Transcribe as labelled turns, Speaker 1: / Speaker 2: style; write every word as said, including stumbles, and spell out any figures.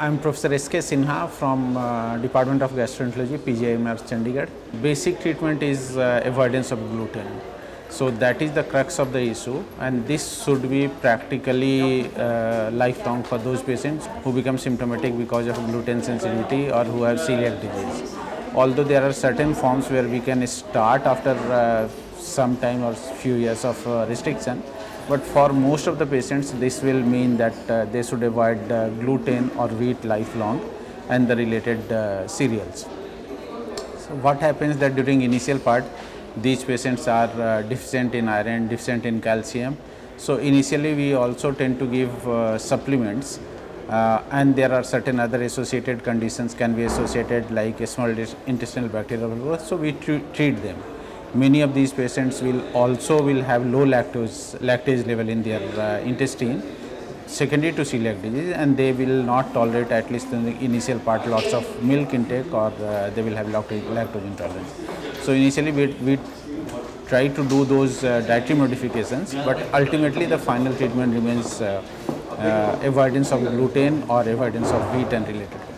Speaker 1: I'm Professor S K Sinha from uh, Department of Gastroenterology, P G I M R Chandigarh. Basic treatment is uh, avoidance of gluten. So that is the crux of the issue, and this should be practically uh, lifelong for those patients who become symptomatic because of gluten sensitivity or who have celiac disease. Although there are certain forms where we can start after uh, some time or few years of uh, restriction, but for most of the patients this will mean that uh, they should avoid uh, gluten or wheat lifelong and the related uh, cereals. So what happens that during initial part these patients are uh, deficient in iron, deficient in calcium. So initially we also tend to give uh, supplements, uh, and there are certain other associated conditions can be associated like a small intestinal bacterial growth, so we treat them. Many of these patients will also will have low lactose lactase level in their uh, intestine, secondary to celiac disease, and they will not tolerate, at least in the initial part, lots of milk intake, or uh, they will have lactose intolerance. So initially we, we try to do those uh, dietary modifications, but ultimately the final treatment remains uh, uh, avoidance of gluten or avoidance of wheat and related.